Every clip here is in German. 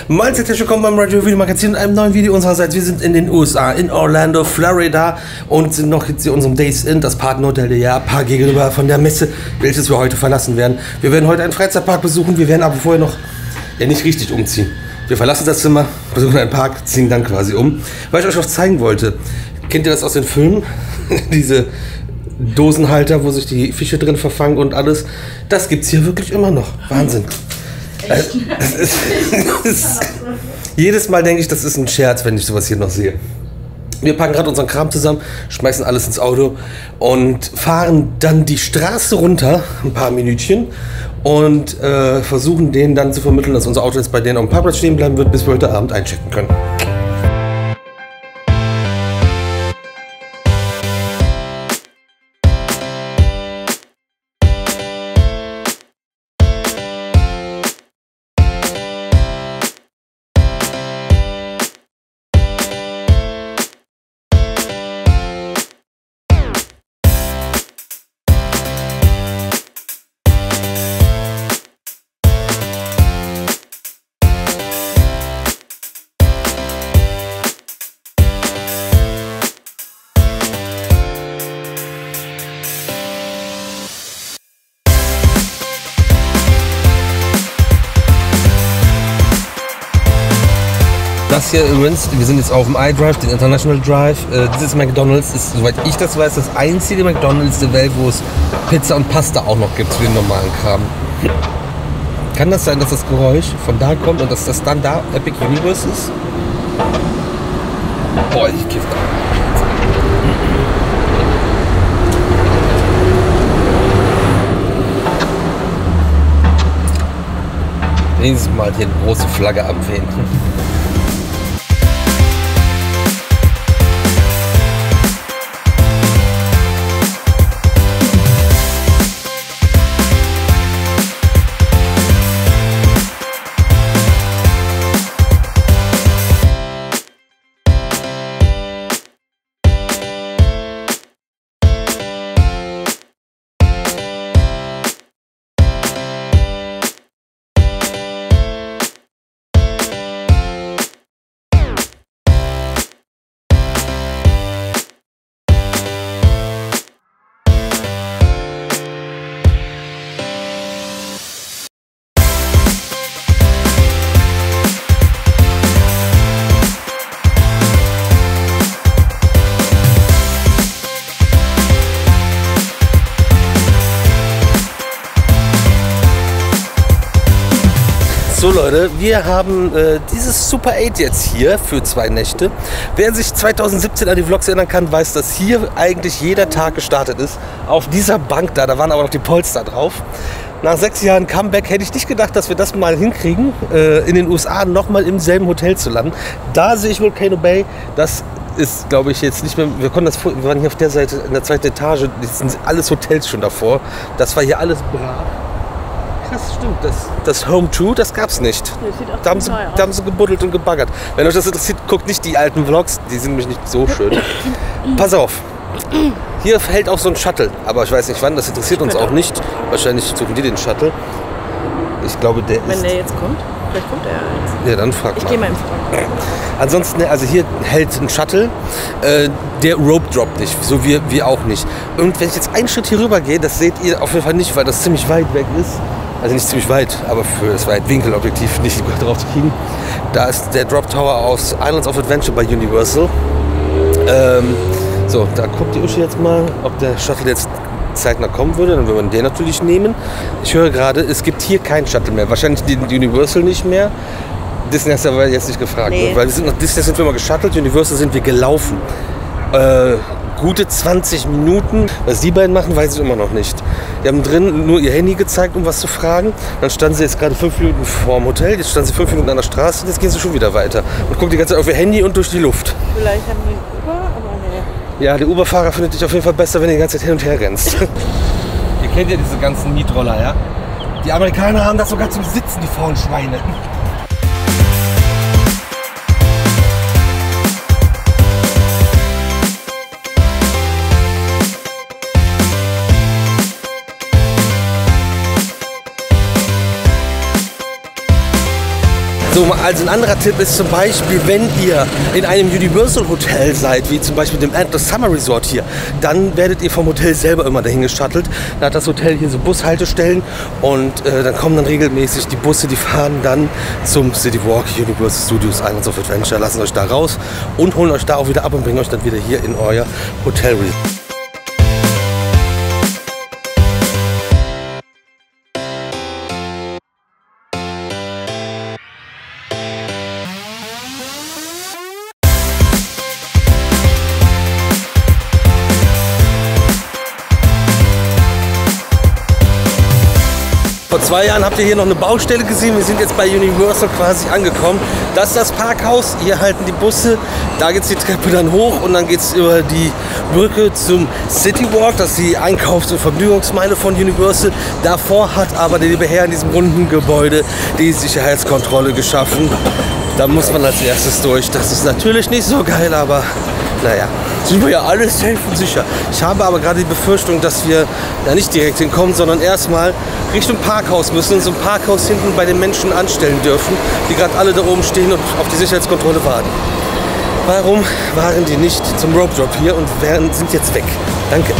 Moin, herzlich willkommen beim Radio Video Magazin und einem neuen Video unsererseits. Wir sind in den USA, in Orlando, Florida und sind noch jetzt in unserem Days Inn, das Partnerhotel der Jahrpark gegenüber von der Messe, welches wir heute verlassen werden. Wir werden heute einen Freizeitpark besuchen, wir werden aber vorher noch nicht richtig umziehen. Wir verlassen das Zimmer, besuchen einen Park, ziehen dann quasi um. Weil ich euch was zeigen wollte, kennt ihr das aus den Filmen? Diese Dosenhalter, wo sich die Fische drin verfangen und alles. Das gibt's hier wirklich immer noch. Wahnsinn. Jedes Mal denke ich, das ist ein Scherz, wenn ich sowas hier noch sehe. Wir packen gerade unseren Kram zusammen, schmeißen alles ins Auto und fahren dann die Straße runter, ein paar Minütchen, und versuchen denen dann zu vermitteln, dass unser Auto jetzt bei denen auf dem Parkplatz stehen bleiben wird, bis wir heute Abend einchecken können. Das hier übrigens, wir sind jetzt auf dem iDrive, den International Drive. Dieses McDonald's ist, soweit ich das weiß, das einzige McDonald's der Welt, wo es Pizza und Pasta auch noch gibt für den normalen Kram. Kann das sein, dass das Geräusch von da kommt und dass das dann da Epic Universe ist? Boah, ich kiff da. Wenigstens mal hier eine große Flagge abwählen. So Leute, wir haben dieses Super 8 jetzt hier für 2 Nächte. Wer sich 2017 an die Vlogs erinnern kann, weiß, dass hier eigentlich jeder Tag gestartet ist. Auf dieser Bank da waren aber noch die Polster drauf. Nach 6 Jahren Comeback hätte ich nicht gedacht, dass wir das mal hinkriegen, in den USA nochmal im selben Hotel zu landen. Da sehe ich Volcano Bay, das ist, glaube ich, jetzt nicht mehr, wir waren hier auf der Seite in der 2. Etage, das sind alles Hotels schon davor. Das war hier alles brav. Das stimmt, das Home 2, das gab's nicht. Da haben sie gebuddelt und gebaggert. Wenn euch das interessiert, guckt nicht die alten Vlogs, die sind nämlich nicht so schön. Pass auf, hier hält auch so ein Shuttle, aber ich weiß nicht wann, das interessiert uns auch nicht. Wahrscheinlich suchen die den Shuttle. Ich glaube, Wenn der jetzt kommt, vielleicht kommt er jetzt. Ja, dann frag mal. Ich gehe mal fragen. Ansonsten, also hier hält ein Shuttle, der Rope droppt nicht, so wie wir auch nicht. Und wenn ich jetzt einen Schritt hier rüber gehe, das seht ihr auf jeden Fall nicht, weil das ziemlich weit weg ist. Also nicht ziemlich weit, aber für das Weitwinkelobjektiv nicht drauf zu kriegen. Da ist der Drop Tower aus Islands of Adventure bei Universal. So, da guckt die Uschi jetzt mal, ob der Shuttle jetzt zeitnah kommen würde. Dann würde man den natürlich nehmen. Ich höre gerade, es gibt hier keinen Shuttle mehr. Wahrscheinlich die Universal nicht mehr. Disney hast du aber jetzt nicht gefragt. Nee. Weil Disney sind wir mal geschuttelt, Universal sind wir gelaufen. Gute 20 Minuten. Was die beiden machen, weiß ich immer noch nicht. Die haben drin nur ihr Handy gezeigt, um was zu fragen. Dann standen sie jetzt gerade 5 Minuten vor dem Hotel. Jetzt standen sie 5 Minuten an der Straße und jetzt gehen sie schon wieder weiter. Und gucken die ganze Zeit auf ihr Handy und durch die Luft. Vielleicht haben die Uber, aber nee. Ja, der Uber-Fahrer findet dich auf jeden Fall besser, wenn du die ganze Zeit hin und her rennst. Ihr kennt ja diese ganzen Mietroller, ja? Die Amerikaner haben das sogar zum Sitzen, die faulen Schweine. So, also ein anderer Tipp ist zum Beispiel, wenn ihr in einem Universal Hotel seid, wie zum Beispiel dem Endless Summer Resort hier, dann werdet ihr vom Hotel selber immer dahin geschuttelt. Da hat das Hotel hier so Bushaltestellen und dann kommen dann regelmäßig die Busse, die fahren dann zum City Walk Universal Studios Islands of Adventure, lassen euch da raus und holen euch da auch wieder ab und bringen euch dann wieder hier in euer Hotel. Vor 2 Jahren habt ihr hier noch eine Baustelle gesehen. Wir sind jetzt bei Universal quasi angekommen. Das ist das Parkhaus. Hier halten die Busse. Da geht es die Treppe dann hoch und dann geht es über die Brücke zum City Walk. Das ist die Einkaufs- und Vergnügungsmeile von Universal. Davor hat aber der liebe Herr in diesem runden Gebäude die Sicherheitskontrolle geschaffen. Da muss man als erstes durch. Das ist natürlich nicht so geil, aber naja, sind wir ja alles safe und sicher. Ich habe aber gerade die Befürchtung, dass wir da nicht direkt hinkommen, sondern erstmal Richtung Parkhaus müssen, uns im Parkhaus hinten bei den Menschen anstellen dürfen, die gerade alle da oben stehen und auf die Sicherheitskontrolle warten. Warum waren die nicht zum Rope Drop hier und sind jetzt weg? Danke.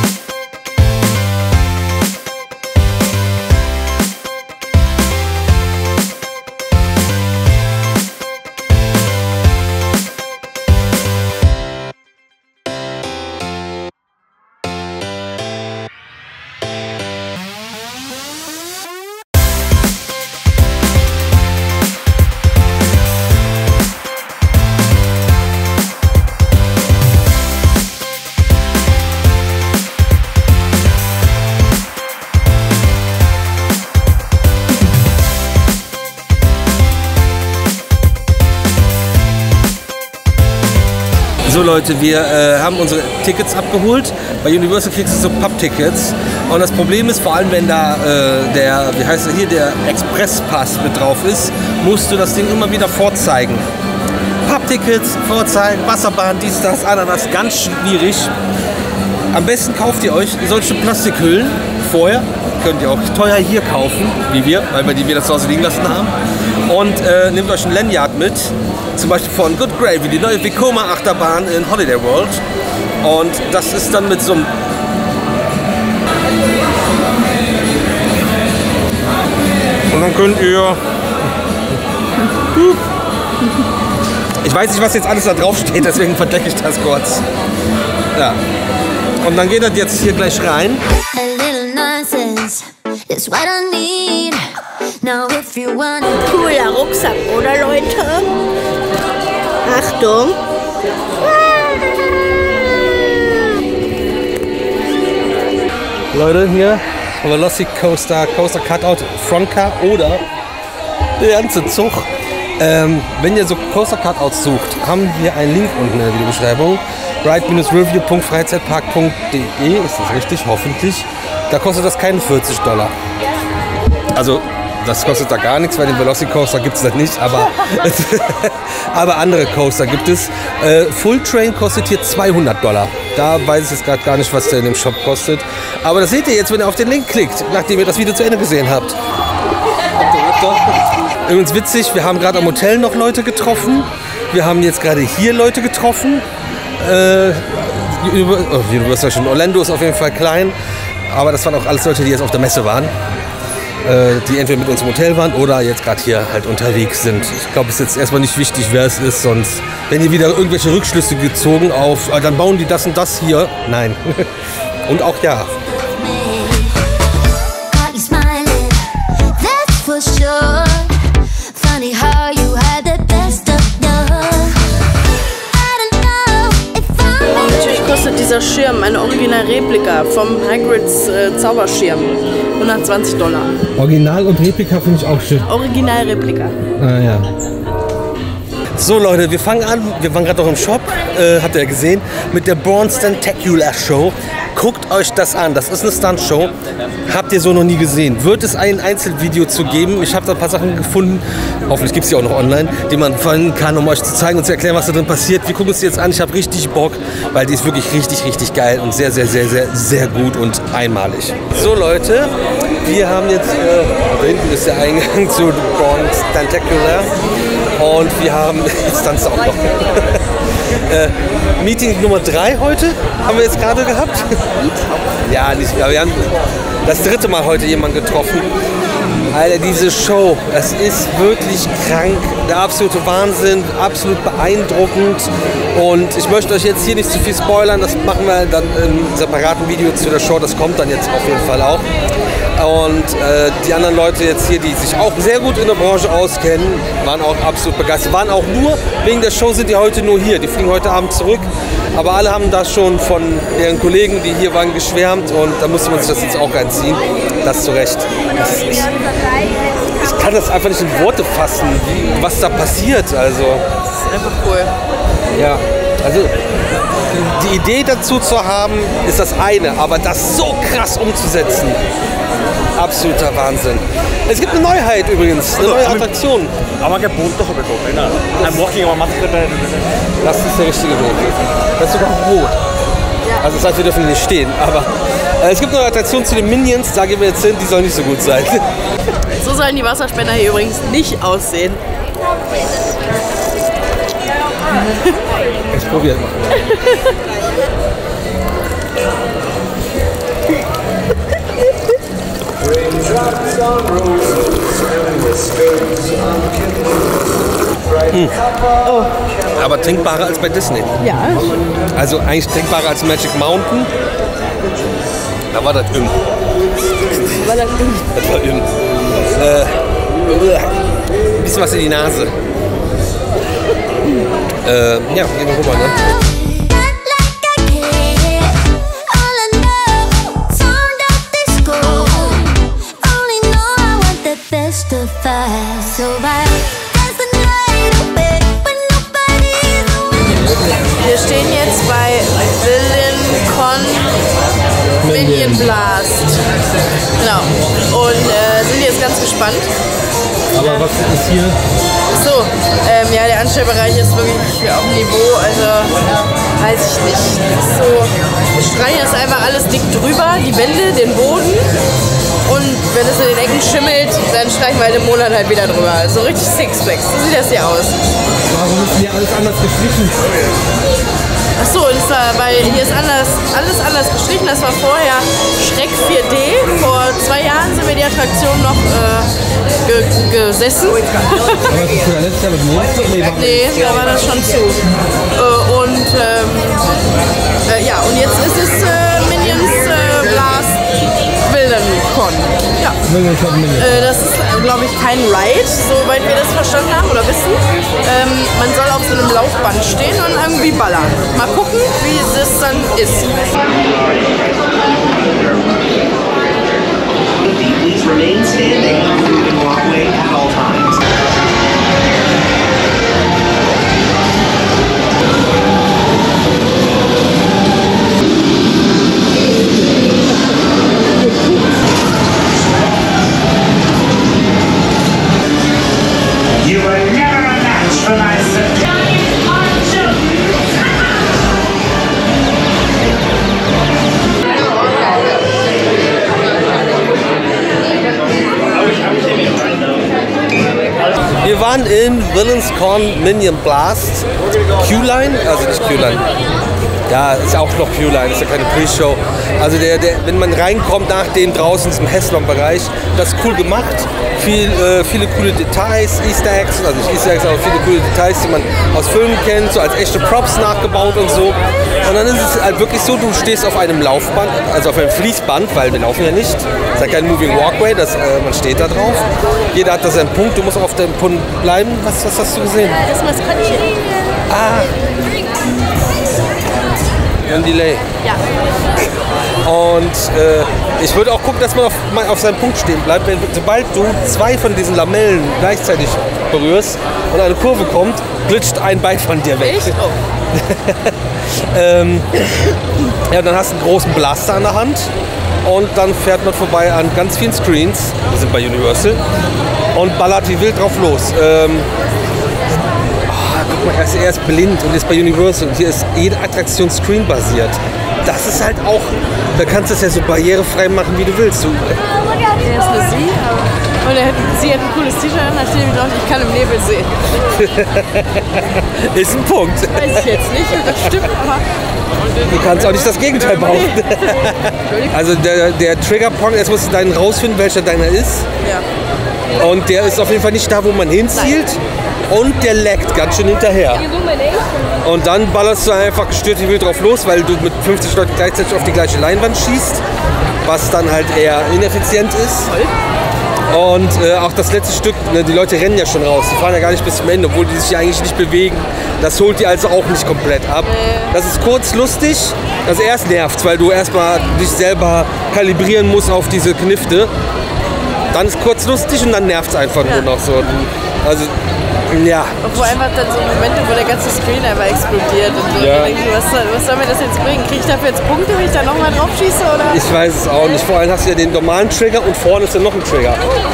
So Leute, wir haben unsere Tickets abgeholt. Bei Universal kriegst du so Papptickets. Und das Problem ist, vor allem wenn da der Expresspass mit drauf ist, musst du das Ding immer wieder vorzeigen. Papptickets vorzeigen, Wasserbahn, dies, das, Ananas, ganz schwierig. Am besten kauft ihr euch solche Plastikhüllen vorher. Könnt ihr auch teuer hier kaufen, wie wir, weil wir die wieder zu Hause liegen lassen haben. Und nehmt euch ein Lanyard mit, zum Beispiel von Good Gravy, die neue Vekoma Achterbahn in Holiday World. Und das ist dann mit so einem... Und dann könnt ihr... Ich weiß nicht, was jetzt alles da drauf steht, deswegen verdecke ich das kurz. Ja. Und dann geht das jetzt hier gleich rein. Cooler Rucksack, oder Leute? Achtung! Leute, hier Velocicoaster, Coaster Cutout, Frontcar oder der ganze Zug. Wenn ihr so Coaster Cutouts sucht, haben wir einen Link unten in der Videobeschreibung. ride-review.freizeitpark.de, ist das richtig? Hoffentlich. Da kostet das keine $40. Also, das kostet da gar nichts, weil den Velocicoaster gibt es da nicht, aber andere Coaster gibt es. Full Train kostet hier $200. Da weiß ich jetzt gerade gar nicht, was der in dem Shop kostet. Aber das seht ihr jetzt, wenn ihr auf den Link klickt, nachdem ihr das Video zu Ende gesehen habt. Übrigens witzig, wir haben gerade am Hotel noch Leute getroffen. Wir haben jetzt gerade hier Leute getroffen. Universal schon. Orlando ist auf jeden Fall klein. Aber das waren auch alles Leute, die jetzt auf der Messe waren. Die entweder mit uns im Hotel waren oder jetzt gerade hier halt unterwegs sind. Ich glaube, es ist jetzt erstmal nicht wichtig, wer es ist, sonst wenn ihr wieder irgendwelche Rückschlüsse gezogen auf, dann bauen die das und das hier. Nein. Und auch ja. Natürlich kostet dieser Schirm, eine Original-Replika vom Hagrids Zauberschirm, $120. Original und Replika finde ich auch schön. Original-Replika. Ah ja. So Leute, wir fangen an. Wir waren gerade noch im Shop, habt ihr ja gesehen, mit der Bronze-Tentacular Show. Guckt euch das an, das ist eine Stunt-Show. Habt ihr so noch nie gesehen. Wird es ein Einzelvideo zu geben? Ich habe da ein paar Sachen gefunden, hoffentlich gibt es die auch noch online, die man finden kann, um euch zu zeigen und zu erklären, was da drin passiert. Wir gucken uns die jetzt an, ich habe richtig Bock, weil die ist wirklich richtig, richtig geil und sehr, sehr, sehr, sehr, sehr gut und einmalig. So Leute, Wir haben jetzt, da hinten ist der Eingang zu Bronx Tentacular und wir haben, jetzt tanzt auch noch, Meeting Nummer 3 heute, haben wir jetzt gerade gehabt. Ja, nicht, aber wir haben das 3. Mal heute jemanden getroffen. Alter, diese Show, es ist wirklich krank, der absolute Wahnsinn, absolut beeindruckend und ich möchte euch jetzt hier nicht zu viel spoilern, das machen wir dann im separaten Video zu der Show, das kommt dann jetzt auf jeden Fall auch. Und die anderen Leute jetzt hier, die sich auch sehr gut in der Branche auskennen, waren auch absolut begeistert. Waren auch nur, wegen der Show sind die heute nur hier. Die fliegen heute Abend zurück. Aber alle haben das schon von deren Kollegen, die hier waren, geschwärmt. Und da musste man sich das jetzt auch reinziehen. Das zu Recht. Ich kann das einfach nicht in Worte fassen, was da passiert. Also, Das ist einfach cool. ja, also die Idee dazu zu haben, ist das eine. Aber das so krass umzusetzen, absoluter Wahnsinn. Es gibt eine Neuheit übrigens, eine neue Attraktion. Das ist der richtige Weg. Das ist sogar rot. Also das heißt, wir dürfen nicht stehen. Aber es gibt eine Attraktion zu den Minions, da gehen wir jetzt hin, die soll nicht so gut sein. So sollen die Wasserspender hier übrigens nicht aussehen. Ich probiere mal. Oh. Aber trinkbarer als bei Disney. Ja. Also eigentlich trinkbarer als Magic Mountain. Da war das Im. Das war Im. Ein bisschen was in die Nase. Ja, gehen wir rüber, ne? Wir stehen jetzt bei VillainCon Minion Blast. Genau. Und sind jetzt ganz gespannt. Aber was ist hier? So, ja, der Anstellbereich ist wirklich auf dem Niveau, also weiß ich nicht. Das ist so, wir streichen das einfach alles dick drüber, die Wände, den Boden. Und wenn es in den Ecken schimmelt, dann streichen wir halt im Monat halt wieder drüber. So richtig Sixpacks, so sieht das hier aus. Warum ist hier alles anders gestrichen? Achso, hier ist alles anders gestrichen. Das war vorher Schreck 4D. Vor 2 Jahren sind wir die Attraktion noch gesessen. Aber ist das letztes Jahr mit Monster? Nee, da war das schon zu. Ja, und jetzt ist es Minions Blast VillainCon. Ja. Das ist, glaube ich, kein Ride, soweit wir das verstanden haben oder wissen. Man soll auf so einem Laufband stehen und irgendwie ballern. Mal gucken, wie das dann ist. Please remain standing on the moving walkway at all times. You were never a match for my Wir waren in VillainCon Minion Blast. Q-Line, also nicht Q-Line. Ja, ist auch noch Q-Line, ist ja keine Pre-Show. Also wenn man reinkommt nach dem draußen im Heslon-Bereich, das ist cool gemacht. Viele coole Details, Easter Eggs, also nicht Easter Eggs, aber viele coole Details, die man aus Filmen kennt, so als echte Props nachgebaut und so. Und dann ist es halt wirklich so, du stehst auf einem Laufband, also auf einem Fließband, weil wir laufen ja nicht. Es ist ja kein Moving Walkway, man steht da drauf. Jeder hat da seinen Punkt, du musst auch auf deinem Punkt bleiben. Was hast du gesehen? Das Maskottchen. Ah! Ein Delay. Ja. Und ich würde auch gucken, dass man auf seinem Punkt stehen bleibt. Sobald du 2 von diesen Lamellen gleichzeitig berührst und eine Kurve kommt, glitscht ein Bein von dir weg. Echt? Oh. Ja, dann hast du einen großen Blaster in der Hand und dann fährt man vorbei an ganz vielen Screens, wir sind bei Universal, und ballert wie wild drauf los. Guck mal, er ist blind und ist bei Universal und hier ist jede Attraktion screenbasiert. Das ist halt auch, da kannst du es ja so barrierefrei machen, wie du willst. ist eine Sie. Und sie hat ein cooles T-Shirt an, da steht drauf, ich kann im Nebel sehen. Ist ein Punkt. Weiß ich jetzt nicht, ob das stimmt, aber... Du kannst auch nicht das Gegenteil behaupten. Also der Trigger-Pong, jetzt musst du deinen rausfinden, welcher deiner ist. Ja. Und der ist auf jeden Fall nicht da, wo man hinzielt. Und der laggt ganz schön hinterher. Und dann ballerst du einfach gestört wie wild drauf los, weil du mit 50 Leuten gleichzeitig auf die gleiche Leinwand schießt. Was dann halt eher ineffizient ist. Und auch das letzte Stück, ne, die Leute rennen ja schon raus. Die fahren ja gar nicht bis zum Ende, obwohl die sich ja eigentlich nicht bewegen. Das holt die also auch nicht komplett ab. Das ist kurz lustig. Also erst nervt, weil du erstmal dich selber kalibrieren musst auf diese Knifte. Dann ist kurz lustig und dann nervt es einfach nur noch so. Also, ja. Obwohl einfach dann so Momente, wo der ganze Screen einfach explodiert. Und so. Ja. Und was soll mir das jetzt bringen? Kriege ich dafür jetzt Punkte, wenn ich da nochmal drauf schieße? Oder? Ich weiß es auch nicht. Vor allem hast du ja den normalen Trigger und vorne ist ja noch ein Trigger.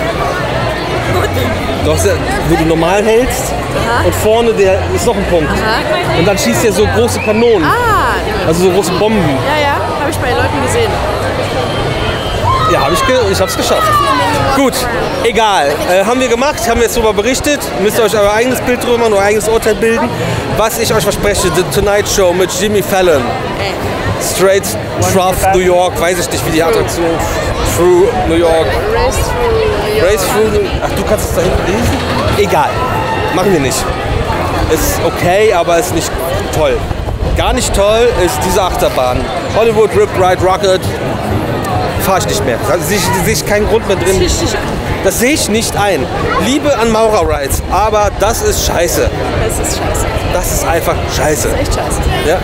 Du hast ja, wo du normal hältst. Aha. Und vorne der ist noch ein Punkt. Aha. Und dann schießt er so große Kanonen. Also so große Bomben. Ja, habe ich bei den Leuten gesehen. Ja, ich hab's geschafft. Gut, egal. Haben wir gemacht, haben wir jetzt darüber berichtet. Müsst ihr euch euer eigenes Bild drüber machen, euer eigenes Urteil bilden. Was ich euch verspreche, The Tonight Show mit Jimmy Fallon. Straight Through New York, weiß ich nicht, wie die Attraktion. Through New York. Race Through. Ach, du kannst es da hinten lesen? Egal. Machen wir nicht. Ist okay, aber ist nicht toll. Gar nicht toll ist diese Achterbahn. Hollywood Rip Ride Rocket. Fahre ich nicht mehr. Da sehe ich keinen Grund mehr drin. Das sehe ich nicht ein. Liebe an Maurer Rides, aber das ist scheiße. Das ist scheiße. Das ist einfach scheiße. Das ist echt scheiße. Ja.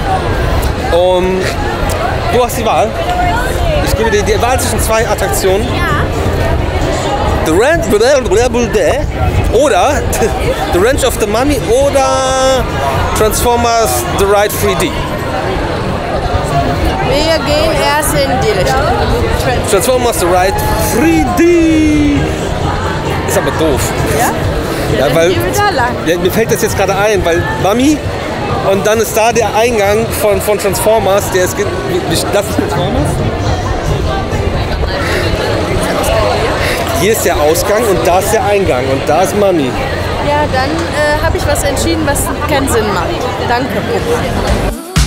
Du hast die Wahl. Ich gebe dir die Wahl zwischen zwei Attraktionen. Ja. The Ranch oder The Ranch of the Mummy oder Transformers The Ride 3D. Wir gehen erst in die Richtung. Transformers The Ride 3D. Ist aber doof. Ja? Ja, dann weil, gehen wir da lang. ja, mir fällt das jetzt gerade ein, weil Mummy und dann ist da der Eingang von Transformers, der ist... Das ist Transformers? Hier ist der Ausgang und da ist der Eingang und da ist Mummy. Ja, dann habe ich was entschieden, was keinen Sinn macht. Danke, Papa.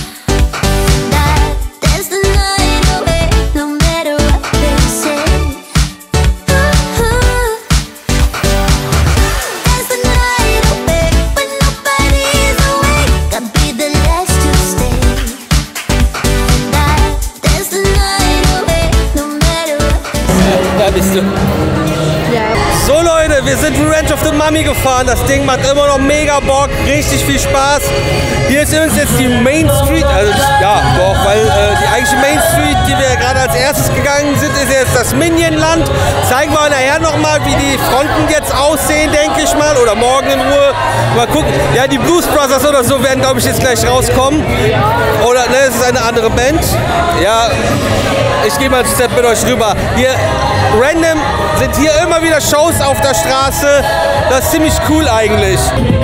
Da bist du. So Leute, wir sind in Ranch of the Mummy gefahren. Das Ding macht immer noch mega Bock, richtig viel Spaß. Hier ist übrigens jetzt die Main Street, also ja, doch, weil die eigentliche Main Street, die wir gerade als erstes gegangen sind, ist jetzt das Minionland. Zeigen wir nachher nochmal, wie die Fronten jetzt aussehen, denke ich mal, oder morgen in Ruhe. Mal gucken. Ja, die Blues Brothers oder so werden, glaube ich, jetzt gleich rauskommen. Oder, ne, es ist eine andere Band. Ja, ich gehe mal einen Step mit euch rüber. Hier, random sind hier immer wieder Shows auf der Straße. Das ist ziemlich cool eigentlich.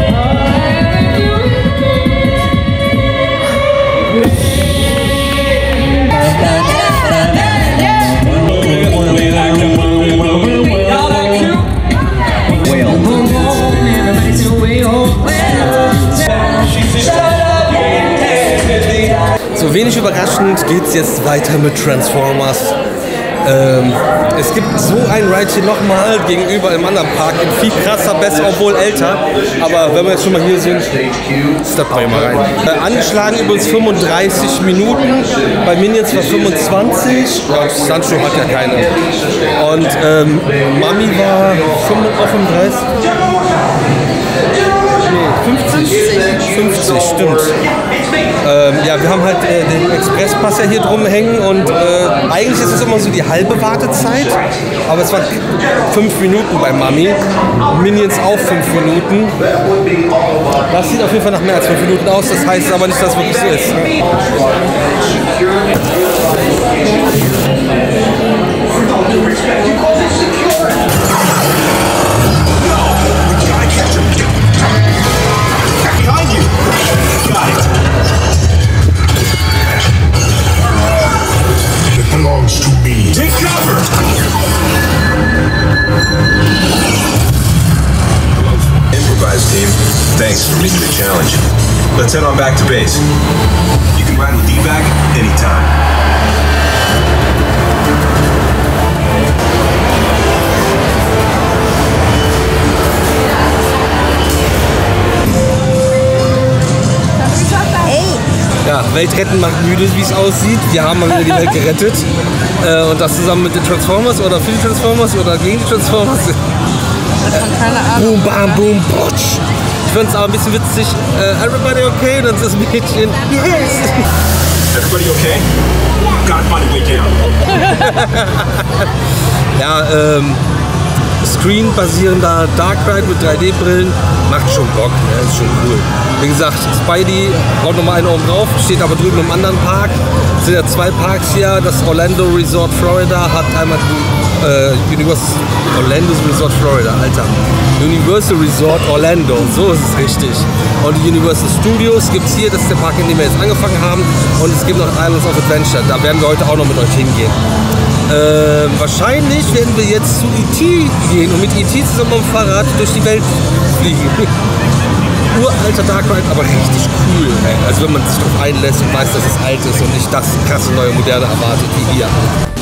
So wenig überraschend geht es jetzt weiter mit Transformers. Es gibt so ein Ride hier nochmal gegenüber im anderen Park, in viel krasser, besser, obwohl älter. Aber wenn wir jetzt schon mal hier sind, steppen wir mal rein. Angeschlagen übrigens 35 Minuten, bei Minions war 25. Ja, Sancho hat ja keine. Und Mummy war 35. Nee, 50, stimmt. Ja, wir haben halt den Expresspass ja hier drum hängen und eigentlich ist es immer so die halbe Wartezeit, aber es waren 5 Minuten bei Mummy, Minions auch 5 Minuten. Das sieht auf jeden Fall nach mehr als 5 Minuten aus, das heißt aber nicht, dass es wirklich so ist. Belongs to me. Take cover! Thanks for making the challenge. Let's head on back to base. You can ride with D-Bag anytime. Ja, Welt retten macht müde, wie es aussieht. Wir haben mal wieder die Welt gerettet. Und das zusammen mit den Transformers oder für die Transformers oder gegen die Transformers. Keine Ahnung. Boom, bam, boom, potsch. Ich fand es aber ein bisschen witzig. Everybody okay? Und dann ist das Mädchen. Yes! Everybody okay? Gotta find a way down. Ja, Screen-basierender Dark Ride mit 3D-Brillen macht schon Bock, ne? Ist schon cool. Wie gesagt, Spidey haut nochmal einen oben drauf, steht aber drüben im anderen Park. Es sind ja 2 Parks hier. Das Orlando Resort Florida hat einmal Orlando's Resort Florida, Alter. Universal Resort Orlando, so ist es richtig. Und die Universal Studios gibt es hier, das ist der Park, in dem wir jetzt angefangen haben. Und es gibt noch Islands of Adventure, da werden wir heute auch noch mit euch hingehen. Wahrscheinlich werden wir jetzt zu E.T. gehen und mit E.T. zusammen am Fahrrad durch die Welt fliegen. Uralter Dark Ride, aber richtig cool. Ey. Also wenn man sich darauf einlässt und weiß, dass es alt ist und nicht das krasse neue Moderne erwartet wie hier.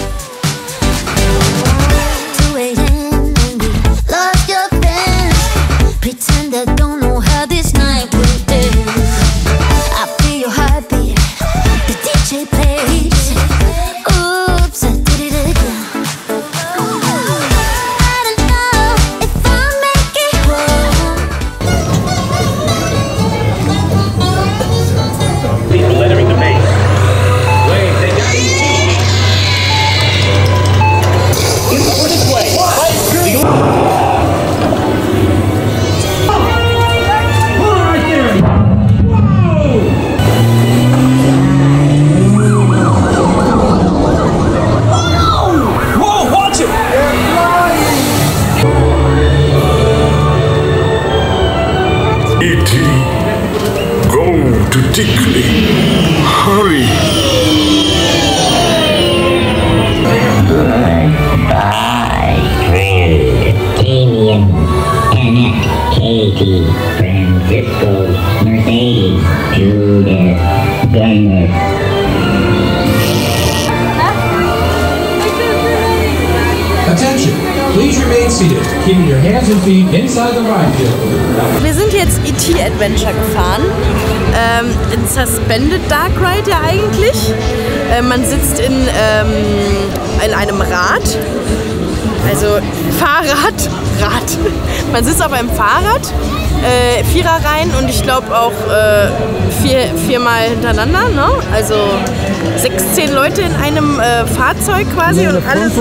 Hurry! Goodbye, Fred, Damien, Annette, Katie, Francisco, Mercedes, Judith, Gunner. Attention! Please remain seated, keeping your hands and feet inside the ride vehicle. Wir sind jetzt E.T. Adventure gefahren. Ein Suspended Dark Ride ja eigentlich. Man sitzt in einem Rad. Also Fahrrad. Man sitzt auf einem Fahrrad. 4er-Reihen und ich glaube auch viermal hintereinander, ne? Also 16 Leute in einem Fahrzeug quasi und alles.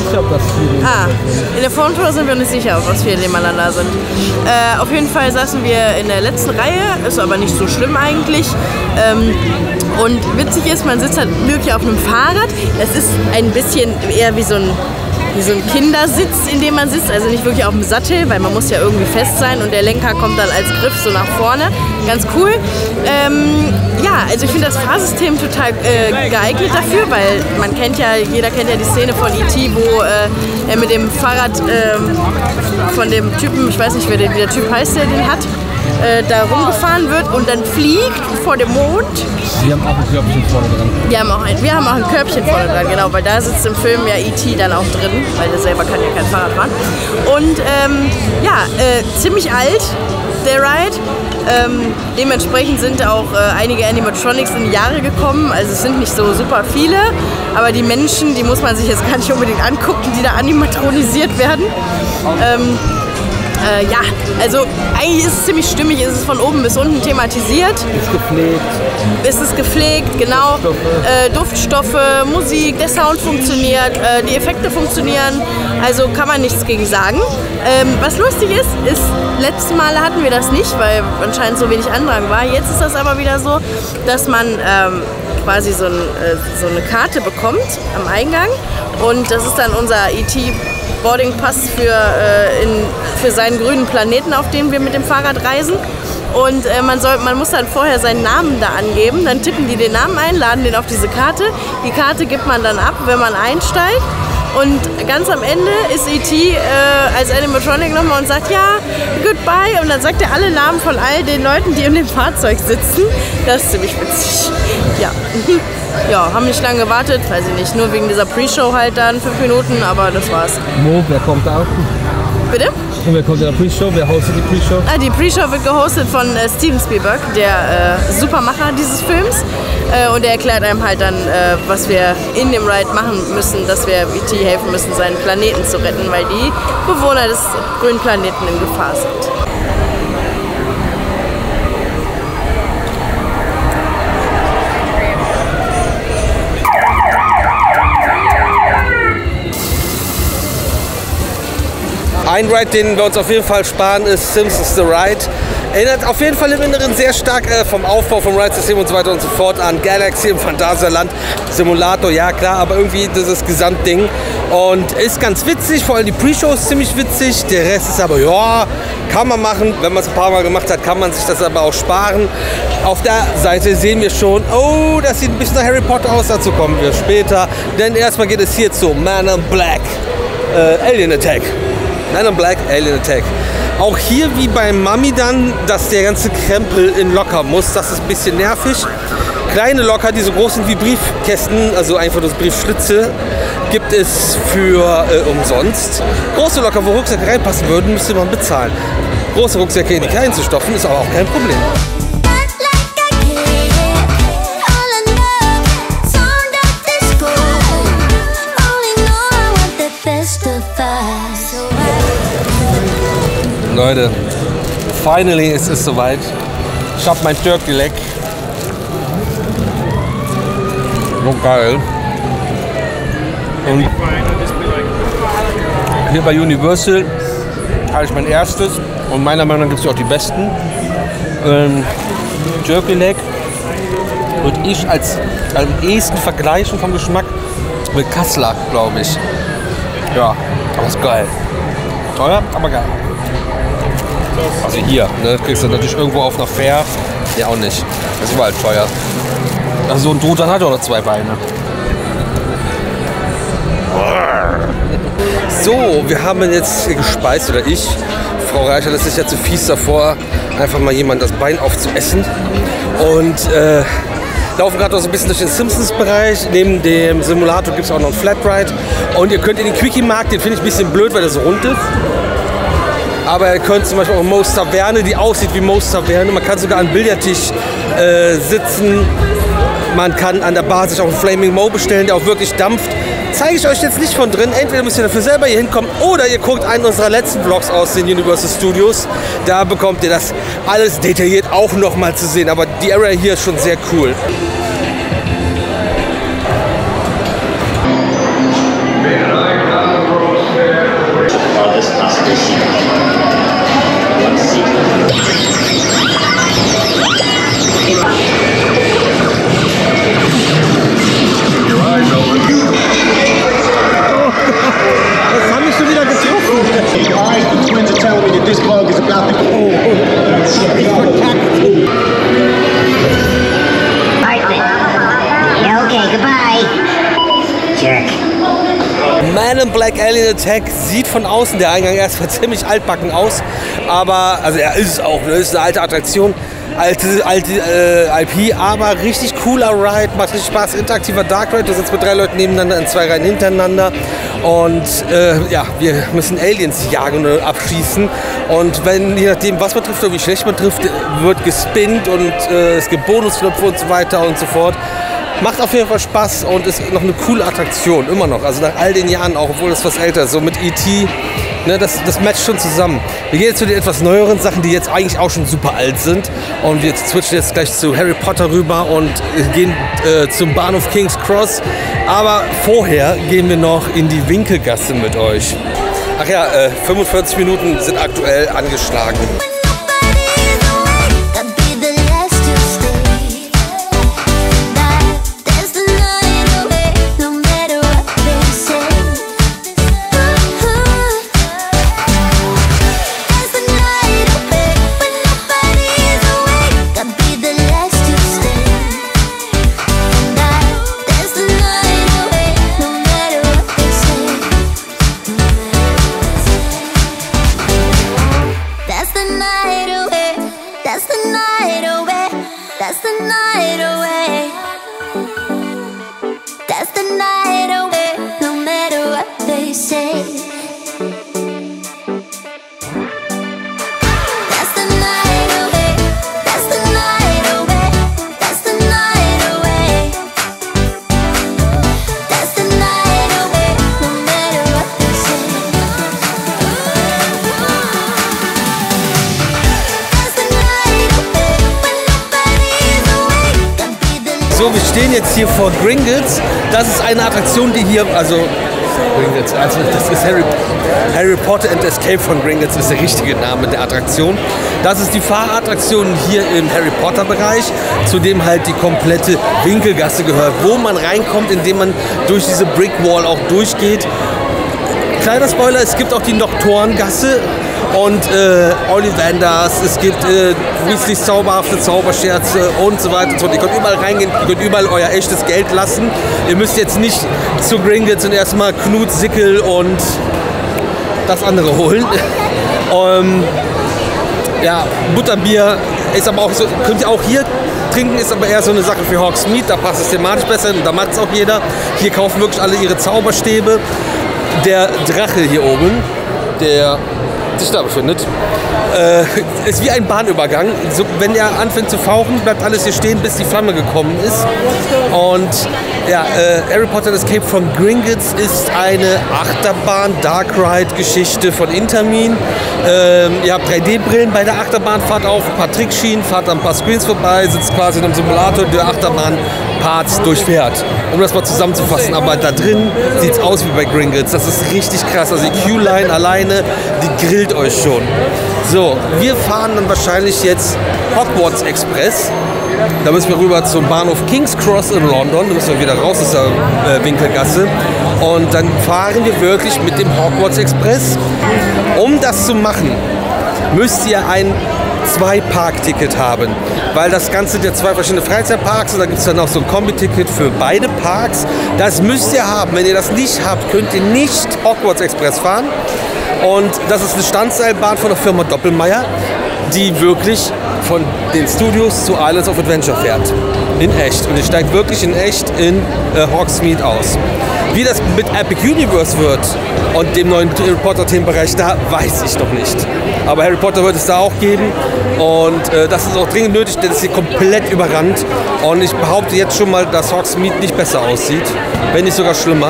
In der Fronttour sind wir nicht sicher, ob was 4 nebeneinander sind. Auf jeden Fall saßen wir in der letzten Reihe, ist aber nicht so schlimm eigentlich. Und witzig ist, man sitzt halt wirklich auf einem Fahrrad. Es ist ein bisschen eher wie so ein Kindersitz, in dem man sitzt, also nicht wirklich auf dem Sattel, weil man muss ja irgendwie fest sein und der Lenker kommt dann als Griff so nach vorne. Ganz cool. Ja, also ich finde das Fahrsystem total geeignet dafür, weil jeder kennt ja die Szene von E.T., wo er mit dem Fahrrad von dem Typen, ich weiß nicht, wie der Typ heißt, der den hat, da rumgefahren wird und dann fliegt vor dem Mond. Wir haben auch ein Körbchen vorne dran. Wir haben auch ein Körbchen vorne dran, genau, weil da sitzt im Film ja E.T. dann auch drin, weil der selber kann ja kein Fahrrad fahren. Und ziemlich alt, der Ride. Dementsprechend sind auch einige Animatronics in die Jahre gekommen, also es sind nicht so super viele, aber die Menschen, die muss man sich jetzt gar nicht unbedingt angucken, die da animatronisiert werden. Ja, also eigentlich ist es ziemlich stimmig, ist es von oben bis unten thematisiert. Ist es gepflegt, genau. Duftstoffe, Musik, der Sound funktioniert, die Effekte funktionieren, also kann man nichts gegen sagen. Was lustig ist, letzte Male hatten wir das nicht, weil anscheinend so wenig Andrang war. Jetzt ist das aber wieder so, dass man quasi so eine Karte bekommt am Eingang und das ist dann unser E.T. Boarding Pass für seinen grünen Planeten, auf dem wir mit dem Fahrrad reisen. Und man muss dann vorher seinen Namen da angeben, dann tippen die den Namen ein, laden den auf diese Karte. Die Karte gibt man dann ab, wenn man einsteigt. Und ganz am Ende ist E.T. Als Animatronic nochmal und sagt, ja, goodbye. Und dann sagt er alle Namen von all den Leuten, die in dem Fahrzeug sitzen. Das ist ziemlich witzig. Ja. Ja, haben nicht lange gewartet, weiß ich nicht, nur wegen dieser Pre-Show halt dann 5 Minuten, aber das war's. Wer kommt da? Bitte? Und wer kommt in der Pre-Show? Wer hostet die Pre-Show? Die Pre-Show wird gehostet von Steven Spielberg, der Supermacher dieses Films. Und er erklärt einem halt dann, was wir in dem Ride machen müssen, dass wir E.T. helfen müssen, seinen Planeten zu retten, weil die Bewohner des grünen Planeten in Gefahr sind. Ein Ride, den wir uns auf jeden Fall sparen, ist Simpsons The Ride. Erinnert auf jeden Fall im Inneren sehr stark vom Aufbau vom Ride-System und so weiter und so fort an Galaxy im Phantasialand. Simulator, ja klar, aber irgendwie dieses Gesamtding. Und ist ganz witzig, vor allem die Pre-Show ist ziemlich witzig. Der Rest ist aber, ja, kann man machen. Wenn man es ein paar Mal gemacht hat, kann man sich das aber auch sparen. Auf der Seite sehen wir schon, oh, das sieht ein bisschen nach Harry Potter aus. Dazu kommen wir später. Denn erstmal geht es hier zu Man in Black, Alien Attack. Man in Black, Alien Attack. Auch hier wie bei Mummy dann, dass der ganze Krempel in Locker muss. Das ist ein bisschen nervig. Kleine Locker, die so groß sind wie Briefkästen, also einfach das Briefschlitze, gibt es für umsonst. Große Locker, wo Rucksäcke reinpassen würden, müsste man bezahlen. Große Rucksäcke in die kleinen zu stopfen, ist aber auch kein Problem. Leute, finally ist es soweit. Ich hab mein Turkey Leg. So geil. Und hier bei Universal habe ich mein erstes und meiner Meinung nach gibt es auch die besten. Turkey Leg würde ich als am ehesten vergleichen vom Geschmack mit Kassler, glaube ich. Ja, aber ist geil. Teuer, aber geil. Also hier, ne, kriegst du natürlich irgendwo auf einer Fair. Ja, auch nicht. Das ist überall teuer. Also so ein Truthahn hat auch noch 2 Beine. So, wir haben jetzt gespeist, oder ich. Frau Reicher, das ist ja zu fies davor, einfach mal jemand das Bein aufzuessen. Und laufen gerade noch so ein bisschen durch den Simpsons-Bereich. Neben dem Simulator gibt es auch noch einen Flatride. Und ihr könnt in den Quickie-Markt, den finde ich ein bisschen blöd, weil der so rund ist. Aber ihr könnt zum Beispiel auch Moe's Taverne, die aussieht wie Moe's Taverne. Man kann sogar an Billardtisch sitzen. Man kann an der Bar sich auch einen Flaming Moe bestellen, der auch wirklich dampft. Zeige ich euch jetzt nicht von drin. Entweder müsst ihr dafür selber hier hinkommen oder ihr guckt einen unserer letzten Vlogs aus den Universal Studios. Da bekommt ihr das alles detailliert auch noch mal zu sehen. Aber die Area hier ist schon sehr cool. Man in Black Alien Attack sieht von außen der Eingang erstmal ziemlich altbacken aus, aber also er ist es auch, ne? Ist eine alte Attraktion, alte IP, aber richtig cooler Ride, macht richtig Spaß, interaktiver Dark Ride, du sitzt mit 3 Leuten nebeneinander in 2 Reihen hintereinander und ja, wir müssen Aliens jagen und abschießen und wenn, je nachdem was man trifft oder wie schlecht man trifft, wird gespinnt und es gibt Bonusknöpfe und so weiter und so fort. Macht auf jeden Fall Spaß und ist noch eine coole Attraktion, immer noch. Also nach all den Jahren auch, obwohl es was älter ist, so mit E.T., ne, das matcht schon zusammen. Wir gehen jetzt zu den etwas neueren Sachen, die jetzt eigentlich auch schon super alt sind. Und wir switchen jetzt gleich zu Harry Potter rüber und gehen zum Bahnhof King's Cross. Aber vorher gehen wir noch in die Winkelgasse mit euch. Ach ja, 45 Minuten sind aktuell angeschlagen. night away. That's the night away. That's the night away. No matter what they say. That's the night away. That's the night away. That's the night away. That's the night away. No matter what they say. So, wir stehen jetzt hier vor Gringotts. Das ist eine Attraktion, die hier, also Gringotts, also das ist Harry Potter and Escape von Gringotts, ist der richtige Name der Attraktion. Das ist die Fahrattraktion hier im Harry Potter Bereich, zu dem halt die komplette Winkelgasse gehört, wo man reinkommt, indem man durch diese Brick Wall auch durchgeht. Kleiner Spoiler, es gibt auch die Nocturngasse und Ollivanders, es gibt Weasleys zauberhafte Zauberscherze und so weiter und so. Ihr könnt überall reingehen, ihr könnt überall euer echtes Geld lassen. Ihr müsst jetzt nicht zu Gringotts und erstmal Knut, Sickel und das andere holen. Ja, Butterbier ist aber auch so, könnt ihr auch hier trinken, ist aber eher so eine Sache für Hogsmeade, da passt es thematisch besser und da macht es auch jeder. Hier kaufen wirklich alle ihre Zauberstäbe. Der Drache hier oben, der sich da befindet, ist wie ein Bahnübergang. So, wenn er anfängt zu fauchen, bleibt alles hier stehen, bis die Flamme gekommen ist. Und ja, Harry Potter Escape from Gringotts ist eine Achterbahn-Dark-Ride-Geschichte von Intermin. Ihr habt 3D-Brillen bei der Achterbahn, fahrt auf ein paar Trickschienen, fahrt an ein paar Screens vorbei, sitzt quasi in einem Simulator, der Achterbahn-Parts durchfährt. Um das mal zusammenzufassen, aber da drin sieht es aus wie bei Gringotts. Das ist richtig krass. Also die Q-Line alleine, die grillt euch schon. So, wir fahren dann wahrscheinlich jetzt Hogwarts Express. Da müssen wir rüber zum Bahnhof King's Cross in London. Da müssen wir wieder raus aus der Winkelgasse. Und dann fahren wir wirklich mit dem Hogwarts Express. Um das zu machen, müsst ihr ein 2-Park-Ticket haben, weil das Ganze sind ja 2 verschiedene Freizeitparks und da gibt es dann auch so ein Kombi-Ticket für beide Parks. Das müsst ihr haben. Wenn ihr das nicht habt, könnt ihr nicht Hogwarts Express fahren. Und das ist eine Standseilbahn von der Firma Doppelmayr, die wirklich von den Studios zu Islands of Adventure fährt. In echt. Und ihr steigt wirklich in echt in Hogsmeade aus. Wie das mit Epic Universe wird und dem neuen Harry Potter Themenbereich, da weiß ich noch nicht. Aber Harry Potter wird es da auch geben und das ist auch dringend nötig, denn es ist hier komplett überrannt. Und ich behaupte jetzt schon mal, dass Hogsmeade nicht besser aussieht, wenn nicht sogar schlimmer.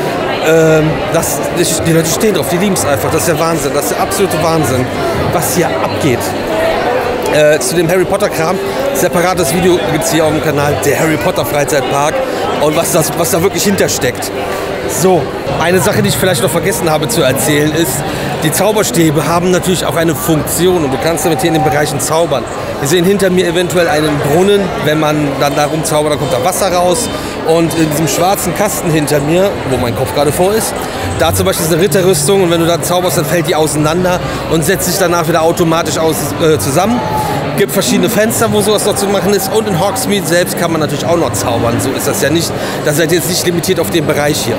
Die Leute stehen drauf, die lieben es einfach. Das ist der Wahnsinn, das ist der absolute Wahnsinn, was hier abgeht. Zu dem Harry Potter Kram, separates Video gibt es hier auf dem Kanal, der Harry Potter Freizeitpark und was da wirklich hintersteckt. So, eine Sache, die ich vielleicht noch vergessen habe zu erzählen, ist, die Zauberstäbe haben natürlich auch eine Funktion und du kannst damit hier in den Bereichen zaubern. Wir sehen hinter mir eventuell einen Brunnen, wenn man dann da rumzaubert, dann kommt da Wasser raus. Und in diesem schwarzen Kasten hinter mir, wo mein Kopf gerade vor ist, da zum Beispiel ist eine Ritterrüstung und wenn du da zauberst, dann fällt die auseinander und setzt sich danach wieder automatisch zusammen. Gibt verschiedene Fenster, wo sowas noch zu machen ist und in Hogsmeade selbst kann man natürlich auch noch zaubern. So ist das ja nicht, das seid jetzt nicht limitiert auf den Bereich hier.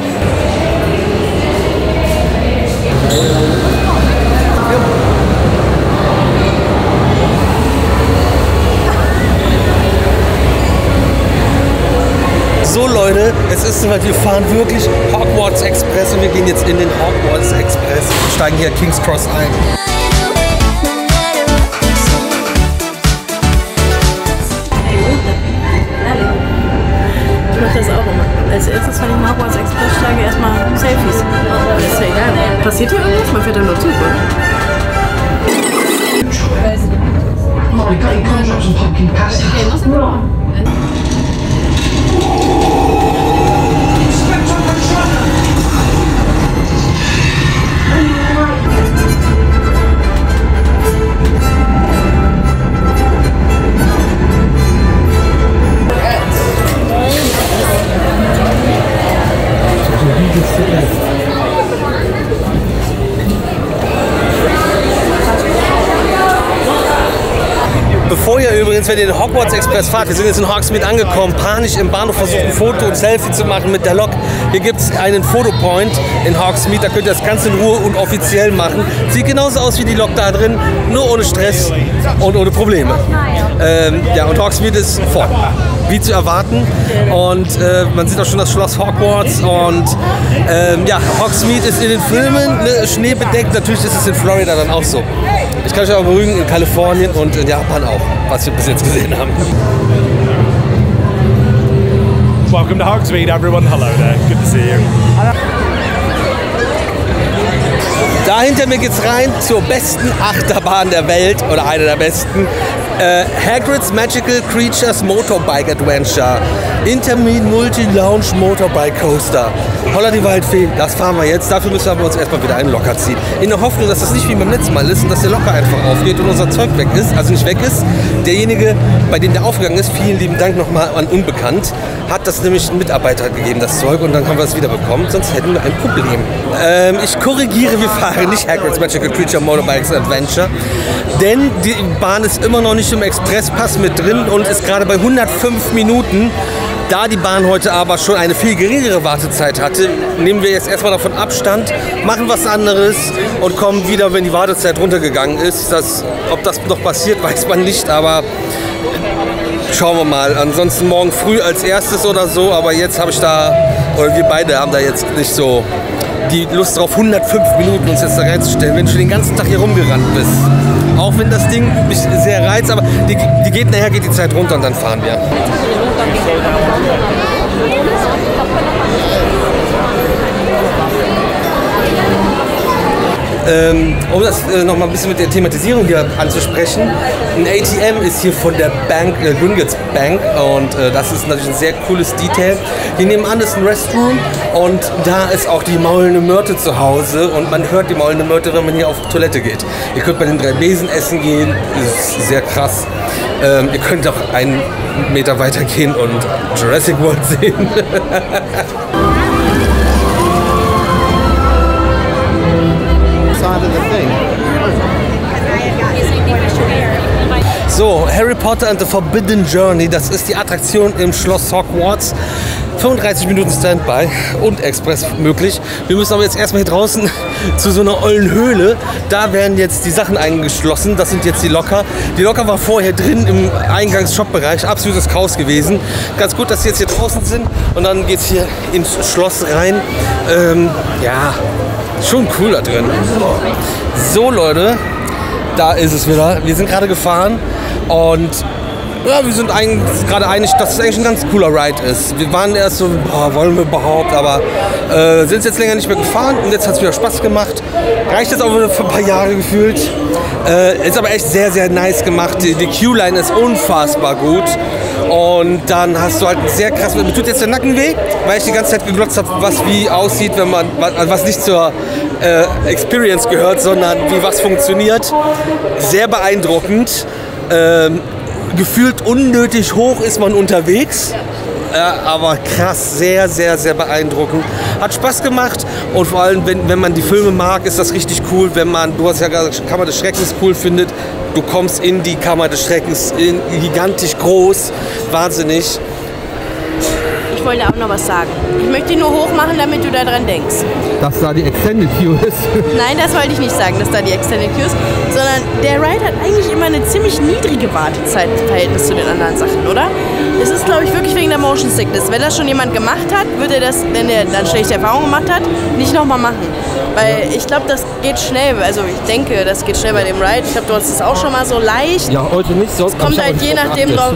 So Leute, es ist soweit, wir fahren wirklich Hogwarts Express und wir gehen jetzt in den Hogwarts Express und steigen hier King's Cross ein. Ich mache das auch immer. Als erstes, wenn ich im Hogwarts Express steige, erstmal Selfies. Das ist ja egal. Passiert hier irgendwas? Man fährt da nur zu, oder? We got your contracts and pumpkin pasties. Bevor ihr übrigens, wenn ihr den Hogwarts Express fahrt, wir sind jetzt in Hogsmeade angekommen, panisch im Bahnhof versucht, ein Foto und Selfie zu machen mit der Lok. Hier gibt es einen Fotopoint in Hogsmeade, da könnt ihr das Ganze in Ruhe und offiziell machen. Sieht genauso aus wie die Lok da drin, nur ohne Stress und ohne Probleme. Ja, und Hogsmeade ist voll, wie zu erwarten. Und man sieht auch schon das Schloss Hogwarts. Und ja, Hogsmeade ist in den Filmen schneebedeckt. Natürlich ist es in Florida dann auch so. Ich kann euch aber beruhigen, in Kalifornien und in Japan auch, was wir bis jetzt gesehen haben. Welcome to Hogsmeade, everyone. Hello there. Good to see you. Da hinter mir geht's rein zur besten Achterbahn der Welt oder einer der besten. Hagrid's Magical Creatures Motorbike Adventure. Intermin Multi-Lounge Motorbike Coaster. Holla die Waldfee, das fahren wir jetzt. Dafür müssen wir uns erstmal wieder einen Locker ziehen. In der Hoffnung, dass das nicht wie beim letzten Mal ist und dass der Locker einfach aufgeht und unser Zeug weg ist. Also nicht weg ist. Derjenige, bei dem der aufgegangen ist, vielen lieben Dank nochmal an Unbekannt, hat das nämlich einem Mitarbeiter gegeben, das Zeug, und dann haben wir es wieder bekommen. Sonst hätten wir ein Problem. Ich korrigiere, wir fahren nicht Hagrid's Magical Creature Motorbikes Adventure. Denn die Bahn ist immer noch nicht im Expresspass mit drin und ist gerade bei 105 Minuten. Da die Bahn heute aber schon eine viel geringere Wartezeit hatte, nehmen wir jetzt erstmal davon Abstand, machen was anderes und kommen wieder, wenn die Wartezeit runtergegangen ist. Ob das noch passiert, weiß man nicht, aber schauen wir mal. Ansonsten morgen früh als erstes oder so, aber jetzt habe ich da, oder wir beide haben da jetzt nicht so die Lust drauf, 105 Minuten uns jetzt da reinzustellen, wenn du schon den ganzen Tag hier rumgerannt bist. Auch wenn das Ding mich sehr reizt, aber die geht nachher, geht die Zeit runter und dann fahren wir. Um das noch mal ein bisschen mit der Thematisierung hier anzusprechen, ein ATM ist hier von der Bank, Gringotts Bank, und das ist natürlich ein sehr cooles Detail. Hier nebenan ist ein Restroom und da ist auch die maulende Myrte zu Hause und man hört die maulende Myrte, wenn man hier auf die Toilette geht. Ihr könnt bei den 3 Besen essen gehen, das ist sehr krass. Ihr könnt auch einen Meter weiter gehen und Jurassic World sehen. So, Harry Potter and the Forbidden Journey, das ist die Attraktion im Schloss Hogwarts. 35 Minuten Standby und Express möglich. Wir müssen aber jetzt erstmal hier draußen zu so einer ollen Höhle. Da werden jetzt die Sachen eingeschlossen. Das sind jetzt die Locker. Die Locker war vorher drin im Eingangs-Shop-Bereich. Absolutes Chaos gewesen. Ganz gut, dass sie jetzt hier draußen sind. Und dann geht es hier ins Schloss rein. Ja, schon cool da drin. So, Leute, da ist es wieder. Wir sind gerade gefahren und ja, wir sind gerade einig, dass es eigentlich ein ganz cooler Ride ist. Wir waren erst so, wollen wir überhaupt, aber sind jetzt länger nicht mehr gefahren und jetzt hat es wieder Spaß gemacht. Reicht jetzt auch wieder für ein paar Jahre gefühlt. Ist aber echt sehr, sehr nice gemacht. Die Q-Line ist unfassbar gut. Und dann hast du halt sehr krass, mir tut jetzt der Nacken weh, weil ich die ganze Zeit geglotzt habe, was wie aussieht, wenn man, was nicht zur Experience gehört, sondern wie was funktioniert. Sehr beeindruckend. Gefühlt unnötig hoch ist man unterwegs, aber krass, sehr, sehr, sehr beeindruckend. Hat Spaß gemacht und vor allem, wenn man die Filme mag, ist das richtig cool. Wenn man, du hast ja gesagt, Kammer des Schreckens cool findet, du kommst in die Kammer des Schreckens, gigantisch groß, wahnsinnig. Ich wollte auch noch was sagen. Ich möchte ihn nur hoch machen, damit du daran denkst. Dass da die Extended Queue ist? Nein, das wollte ich nicht sagen, dass da die Extended Queue ist, sondern der Ride hat eigentlich immer eine ziemlich niedrige Wartezeit im Verhältnis zu den anderen Sachen, oder? Es ist, glaube ich, wirklich wegen der Motion Sickness. Wenn das schon jemand gemacht hat, würde er das, wenn er dann schlechte Erfahrungen gemacht hat, nicht nochmal machen. Weil ich glaube, das geht schnell. Also ich denke, das geht schnell bei dem Ride. Ich glaube, du hast es auch schon mal so leicht. Ja, heute nicht. So. Es kommt halt je nachdem drauf,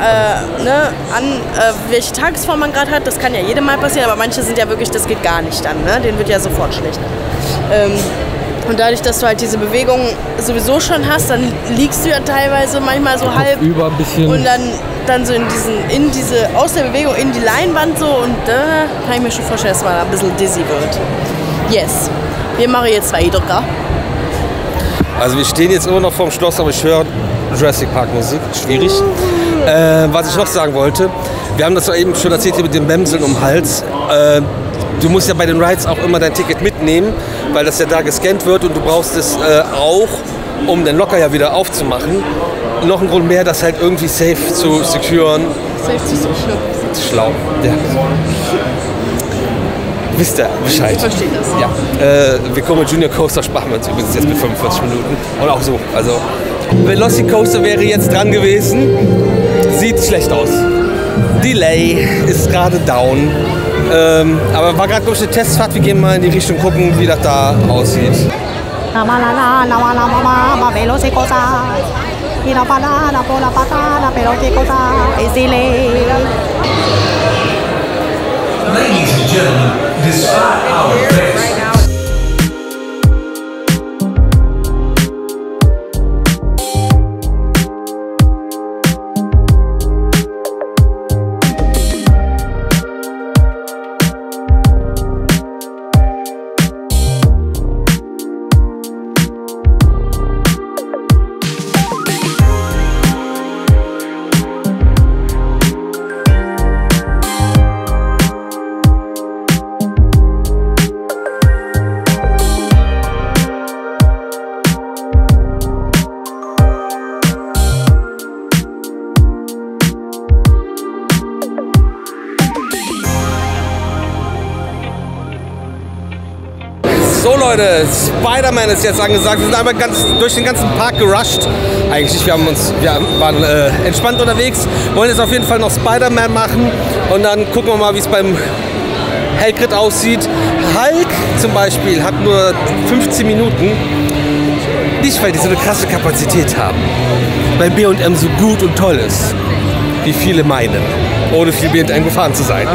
welche Tagesform man gerade hat. Das kann ja jedem Mal passieren, aber manche sind ja wirklich, das geht gar nicht dann. Ne? Denen wird ja sofort schlecht. Und dadurch, dass du halt diese Bewegung sowieso schon hast, dann liegst du ja teilweise manchmal so halb über ein bisschen. Und dann so aus der Bewegung in die Leinwand so, und kann ich mir schon vorstellen, dass man ein bisschen dizzy wird. Yes. Wir machen jetzt weiter. Also wir stehen jetzt immer noch vorm Schloss, aber ich höre Jurassic Park Musik. Schwierig. Was ich noch sagen wollte, wir haben das ja eben schon erzählt hier mit dem Bämseln um den Hals. Du musst ja bei den Rides auch immer dein Ticket mitnehmen, weil das ja da gescannt wird und du brauchst es auch, um den locker ja wieder aufzumachen. Noch ein Grund mehr, das halt irgendwie safe zu securen. Safe zu securen. Schlau, ja. Wisst ihr Bescheid? Ich verstehe das. Ja. Vekoma Junior Coaster sparen wir uns übrigens jetzt mit 45 Minuten. Und auch so. Also, Velocicoaster wäre jetzt dran gewesen. Sieht schlecht aus. Delay ist gerade down. Aber war gerade glaube ich eine Testfahrt. Wir gehen mal in die Richtung gucken, wie das da aussieht. Ladies and gentlemen, despite our best. So Leute, Spider-Man ist jetzt angesagt. Wir sind einmal durch den ganzen Park gerusht. Eigentlich, wir waren entspannt unterwegs. Wollen jetzt auf jeden Fall noch Spider-Man machen. Und dann gucken wir mal, wie es beim Hellcrit aussieht. Hulk zum Beispiel hat nur 15 Minuten. Nicht, weil die so eine krasse Kapazität haben. Weil B&M so gut und toll ist. Wie viele meinen. Ohne viel B&M gefahren zu sein.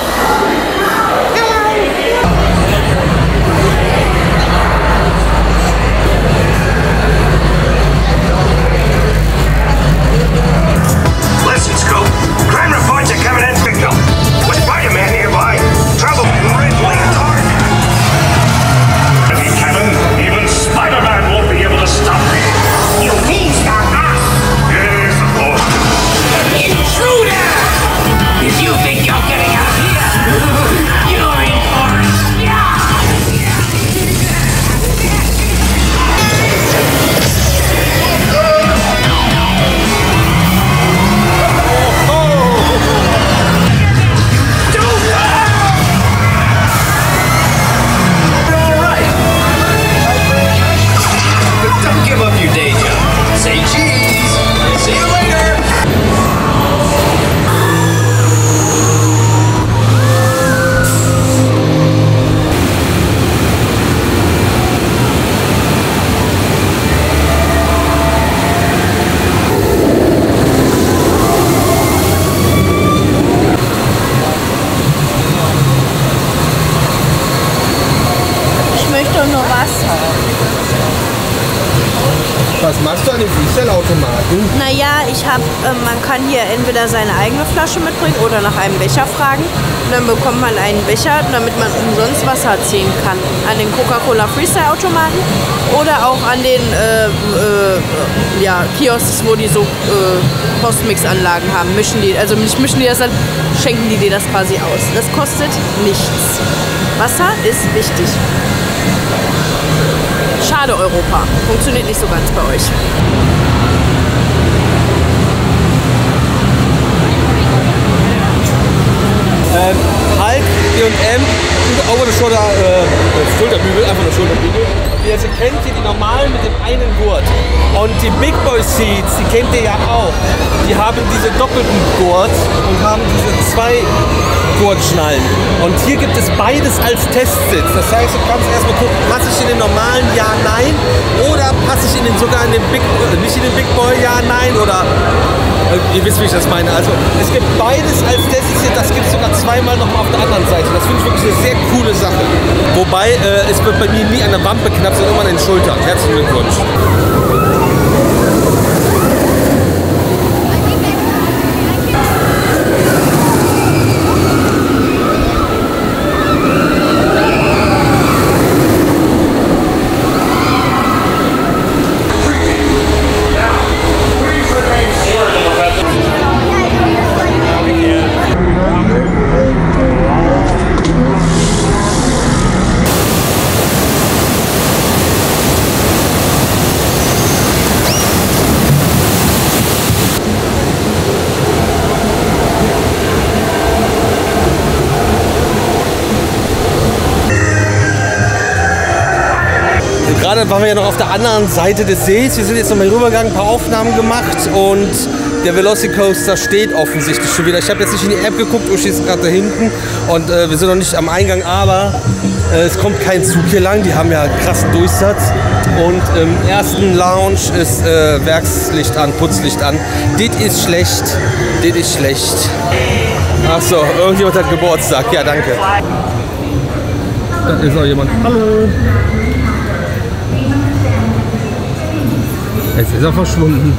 Was machst du an den Freestyle-Automaten? Naja, man kann hier entweder seine eigene Flasche mitbringen oder nach einem Becher fragen. Und dann bekommt man einen Becher, damit man umsonst Wasser ziehen kann. An den Coca-Cola Freestyle-Automaten oder auch an den Kiosks, wo die so Postmix-Anlagen haben. Mischen die das dann, schenken die dir das quasi aus. Das kostet nichts. Wasser ist wichtig. Schade, Europa. Funktioniert nicht so ganz bei euch. Hulk, B&M, over the shoulder, Schulterbügel, einfach nur Schulterbügel. Wie ihr sie kennt, hier die normalen mit dem einen Gurt. Und die Big Boy Seats, die kennt ihr ja auch. Die haben diese doppelten Gurt und haben diese zwei Gurtschnallen. Und hier gibt es beides als Testsitz. Das heißt, du kannst erstmal gucken, passe ich in den normalen, ja, nein. Oder passe ich sogar in den Big nicht in den Big Boy, ja, nein. Oder ihr wisst, wie ich das meine. Also es gibt beides als Testsitz. Das gibt es sogar zweimal nochmal auf der anderen Seite. Das finde ich wirklich eine sehr coole Sache. Wobei, es wird bei mir nie an der Wampe knapp, sondern immer an den Schultern. Herzlichen Glückwunsch. Gerade waren wir ja noch auf der anderen Seite des Sees. Wir sind jetzt nochmal rübergegangen, ein paar Aufnahmen gemacht und der Velocicoaster steht offensichtlich schon wieder. Ich habe jetzt nicht in die App geguckt, Uschi ist gerade da hinten und wir sind noch nicht am Eingang, aber es kommt kein Zug hier lang. Die haben ja einen krassen Durchsatz und im ersten Lounge ist Werkslicht an, Putzlicht an. Das ist schlecht, das ist schlecht. Achso, irgendjemand hat Geburtstag. Ja, danke. Da ist auch jemand. Hallo. Jetzt ist er verschwunden.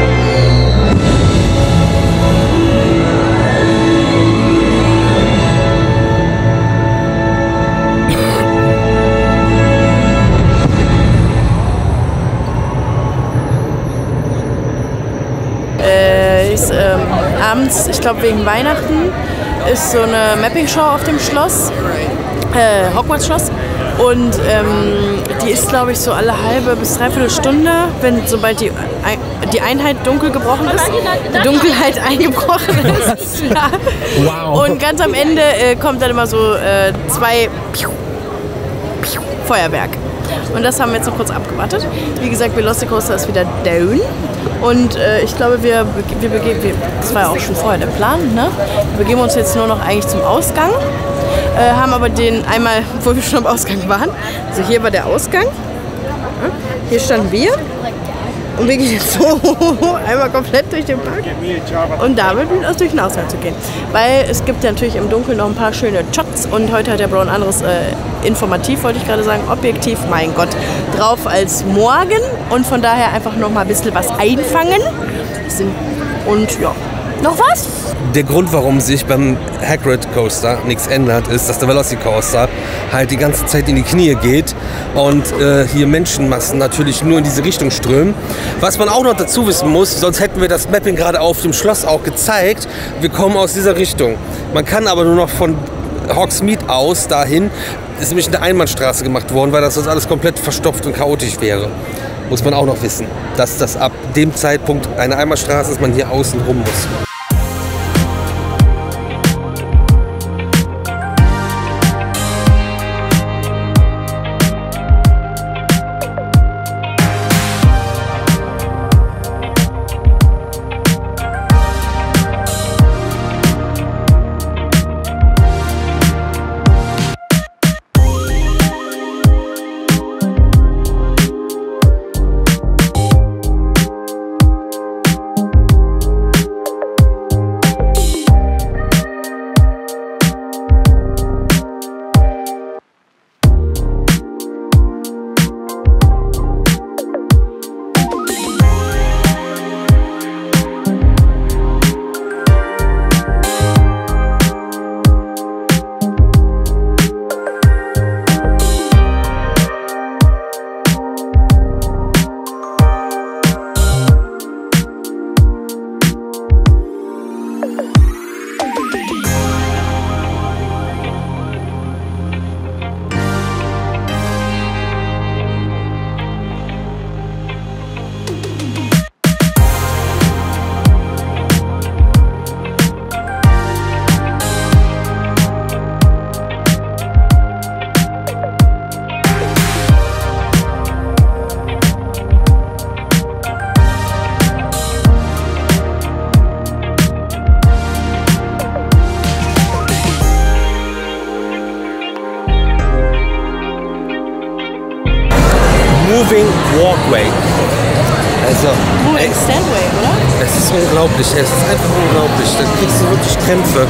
Abends, ich glaube wegen Weihnachten, ist so eine Mapping-Show auf dem Schloss, Hogwarts-Schloss. Und die ist, glaube ich, so alle halbe bis dreiviertel Stunde, sobald die Einheit dunkel gebrochen ist, die Dunkelheit eingebrochen ist. Ja. Wow. Und ganz am Ende kommt dann immer so 2 Feuerwerk. Und das haben wir jetzt noch kurz abgewartet. Wie gesagt, Velocicoaster ist wieder down. Und ich glaube, das war ja auch schon vorher der Plan, ne? Wir begeben uns jetzt nur noch eigentlich zum Ausgang. Haben aber den einmal, wo wir schon am Ausgang waren. Also hier war der Ausgang. Hier standen wir. Und wir gehen jetzt so einmal komplett durch den Park. Und damit durch den Ausgang zu gehen. Weil es gibt ja natürlich im Dunkeln noch ein paar schöne Shots. Und heute hat der Bro ein anderes informativ, wollte ich gerade sagen, objektiv, mein Gott, drauf als morgen. Und von daher einfach noch mal ein bisschen was einfangen. Und ja, noch was? Der Grund, warum sich beim Hagrid Coaster nichts ändert, ist, dass der Velocicoaster halt die ganze Zeit in die Knie geht und hier Menschenmassen natürlich nur in diese Richtung strömen. Was man auch noch dazu wissen muss, sonst hätten wir das Mapping gerade auf dem Schloss auch gezeigt, wir kommen aus dieser Richtung. Man kann aber nur noch von Hogsmeade aus dahin, ist nämlich eine Einbahnstraße gemacht worden, weil das sonst alles komplett verstopft und chaotisch wäre. Muss man auch noch wissen, dass das ab dem Zeitpunkt eine Einbahnstraße ist, man hier außen rum muss. Moving Walkway. Also, Moving Standway, oder? Es ist unglaublich, es ist einfach unglaublich. Da kriegst du wirklich Krämpfe.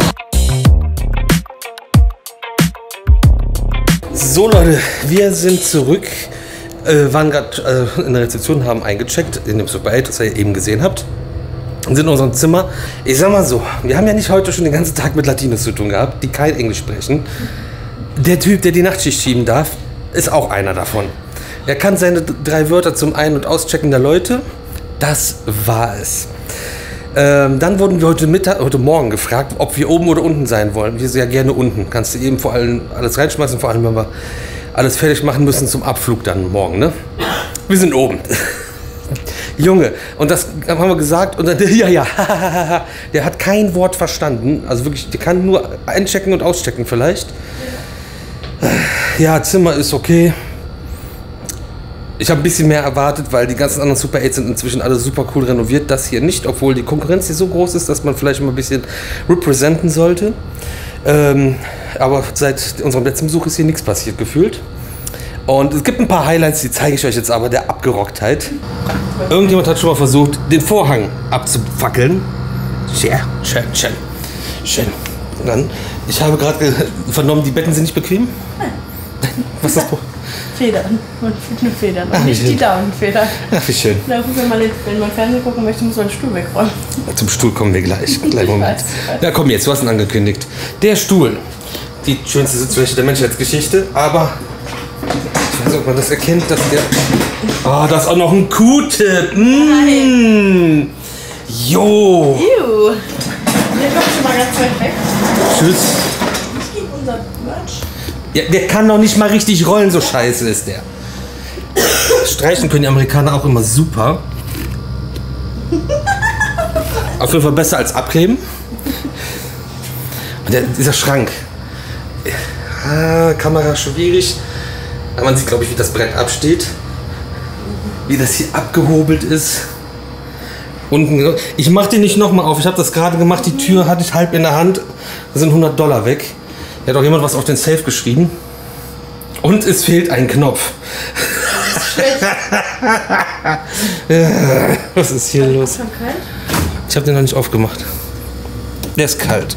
So Leute, wir sind zurück. Waren gerade in der Rezeption, haben eingecheckt in dem Super 8, das ihr eben gesehen habt. Und sind in unserem Zimmer. Ich sag mal so, wir haben ja nicht heute schon den ganzen Tag mit Latinos zu tun gehabt, die kein Englisch sprechen. Der Typ, der die Nachtschicht schieben darf, ist auch einer davon. Er kann seine 3 Wörter zum Ein- und Auschecken der Leute. Das war es. Dann wurden wir heute Morgen gefragt, ob wir oben oder unten sein wollen. Wir sehr gerne unten. Kannst du eben vor allem alles reinschmeißen, vor allem wenn wir alles fertig machen müssen zum Abflug dann morgen. Ne? Wir sind oben. Junge, und das haben wir gesagt und dann, ja, der hat kein Wort verstanden. Also wirklich, der kann nur einchecken und auschecken vielleicht. Ja, Zimmer ist okay. Ich habe ein bisschen mehr erwartet, weil die ganzen anderen Super 8 sind inzwischen alle super cool renoviert. Das hier nicht, obwohl die Konkurrenz hier so groß ist, dass man vielleicht mal ein bisschen representen sollte. Aber seit unserem letzten Besuch ist hier nichts passiert, gefühlt. Und es gibt ein paar Highlights, die zeige ich euch jetzt aber der Abgerocktheit. Irgendjemand hat schon mal versucht, den Vorhang abzufackeln. Schön. Und dann, ich habe gerade vernommen, die Betten sind nicht bequem. Nein. Was ist das Problem? Federn. Eine Feder. Ach, Nicht die Downfeder. Ach, wie schön. Ja, wenn man Fernsehen gucken möchte, muss man den Stuhl wegräumen. Zum Stuhl kommen wir gleich. Gleich Moment. Ich weiß. Ja, komm jetzt, du hast ihn angekündigt. Der Stuhl. Die schönste Sitzfläche der Menschheitsgeschichte, aber ich weiß nicht, ob man das erkennt, dass der... Ah, da ist auch noch ein Q-Tip. Nein. Jo. Ew. Der kommt schon mal ganz weit weg. Tschüss. Ich gebe unser Merch. Ja, der kann noch nicht mal richtig rollen, so scheiße ist der. Streichen können die Amerikaner auch immer super. Auf jeden Fall besser als abkleben. Und dieser Schrank. Kamera schwierig. Aber man sieht, glaube ich, wie das Brett absteht. Wie das hier abgehobelt ist. Unten. Ich mache den nicht nochmal auf. Ich habe das gerade gemacht. Die Tür hatte ich halb in der Hand. Da sind $100 weg. Hier hat auch jemand was auf den Safe geschrieben. Und es fehlt ein Knopf. Was ist hier los? Schon kalt? Ich habe den noch nicht aufgemacht. Der ist kalt.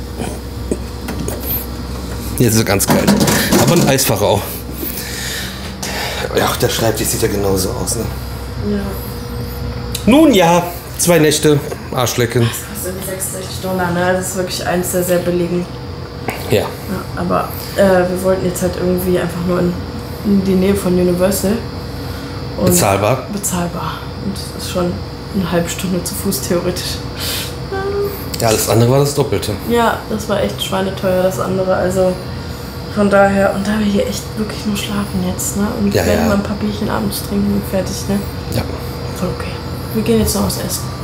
Jetzt ist er ganz kalt. Aber ein Eisfach auch. Ja, der Schreibtisch sieht ja genauso aus. Ne? Ja. Nun ja, 2 Nächte, Arschlecken. Das kostet $66, ne? Das ist wirklich eins der sehr billigen. Ja. Ja, aber wir wollten jetzt halt irgendwie einfach nur in die Nähe von Universal. Und Bezahlbar. Bezahlbar. Und das ist schon eine halbe Stunde zu Fuß theoretisch. Ja, alles andere war das Doppelte. Ja, das war echt schweineteuer, das andere. Also von daher, und da wir hier echt wirklich nur schlafen jetzt, ne? Und Ja, werden ja. mal ein paar Bierchen abends trinken und fertig, ne? Ja. Voll okay. Wir gehen jetzt noch was essen.